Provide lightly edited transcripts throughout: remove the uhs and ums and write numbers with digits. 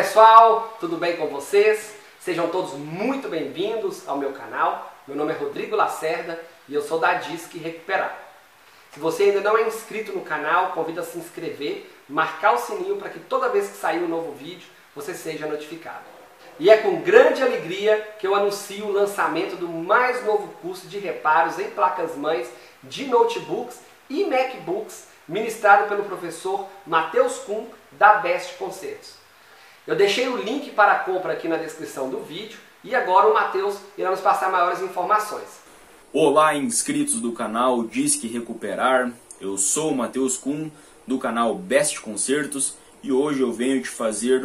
pessoal, tudo bem com vocês? Sejam todos muito bem-vindos ao meu canal. Meu nome é Rodrigo Lacerda e eu sou da Disque Recuperar. Se você ainda não é inscrito no canal, convido a se inscrever, marcar o sininho para que toda vez que sair um novo vídeo você seja notificado. E é com grande alegria que eu anuncio o lançamento do mais novo curso de reparos em placas-mães de notebooks e MacBooks, ministrado pelo professor Matheus Kuhn, da Best Concertos. Eu deixei o link para a compra aqui na descrição do vídeo e agora o Matheus irá nos passar maiores informações. Olá, inscritos do canal Disque Recuperar, eu sou o Matheus Kuhn, do canal Best Concertos, e hoje eu venho te fazer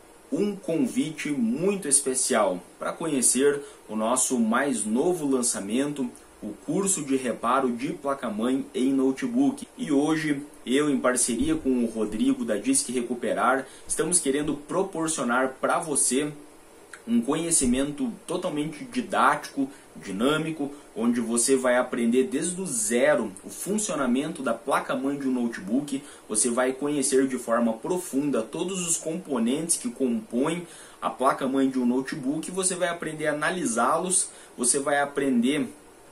um convite muito especial para conhecer o nosso mais novo lançamento, o curso de reparo de placa-mãe em notebook. E hoje, eu em parceria com o Rodrigo da Disque Recuperar, estamos querendo proporcionar para você um conhecimento totalmente didático, dinâmico, onde você vai aprender desde o zero o funcionamento da placa-mãe de um notebook. Você vai conhecer de forma profunda todos os componentes que compõem a placa-mãe de um notebook. Você vai aprender a analisá-los, você vai aprender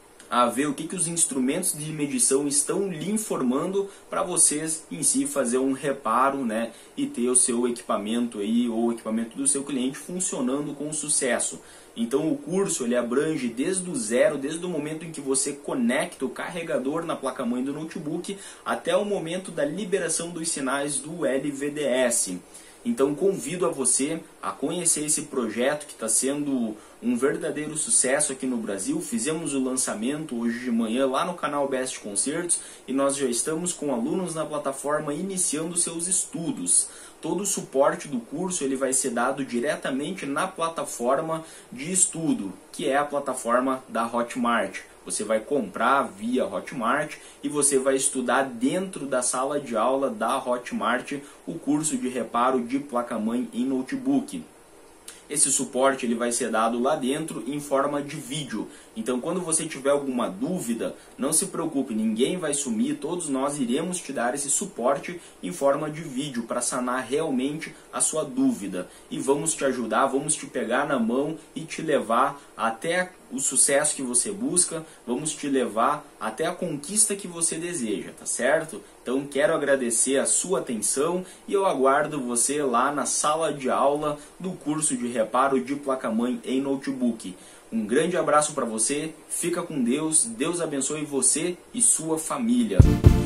a ver o que os instrumentos de medição estão lhe informando para vocês em si fazer um reparo, né, e ter o seu equipamento aí, ou o equipamento do seu cliente funcionando com sucesso. Então o curso ele abrange desde o zero, desde o momento em que você conecta o carregador na placa-mãe do notebook até o momento da liberação dos sinais do LVDS. Então convido a você a conhecer esse projeto que está sendo um verdadeiro sucesso aqui no Brasil. Fizemos o lançamento hoje de manhã lá no canal Best Concertos e nós já estamos com alunos na plataforma iniciando seus estudos. Todo o suporte do curso ele vai ser dado diretamente na plataforma de estudo, que é a plataforma da Hotmart. Você vai comprar via Hotmart e você vai estudar dentro da sala de aula da Hotmart o curso de reparo de placa-mãe em notebook. Esse suporte ele vai ser dado lá dentro em forma de vídeo. Então quando você tiver alguma dúvida, não se preocupe, ninguém vai sumir, todos nós iremos te dar esse suporte em forma de vídeo para sanar realmente a sua dúvida. E vamos te ajudar, vamos te pegar na mão e te levar até o sucesso que você busca, vamos te levar até a conquista que você deseja, tá certo? Então quero agradecer a sua atenção e eu aguardo você lá na sala de aula do curso de reparo de placa-mãe em notebook. Um grande abraço para você, fica com Deus, Deus abençoe você e sua família.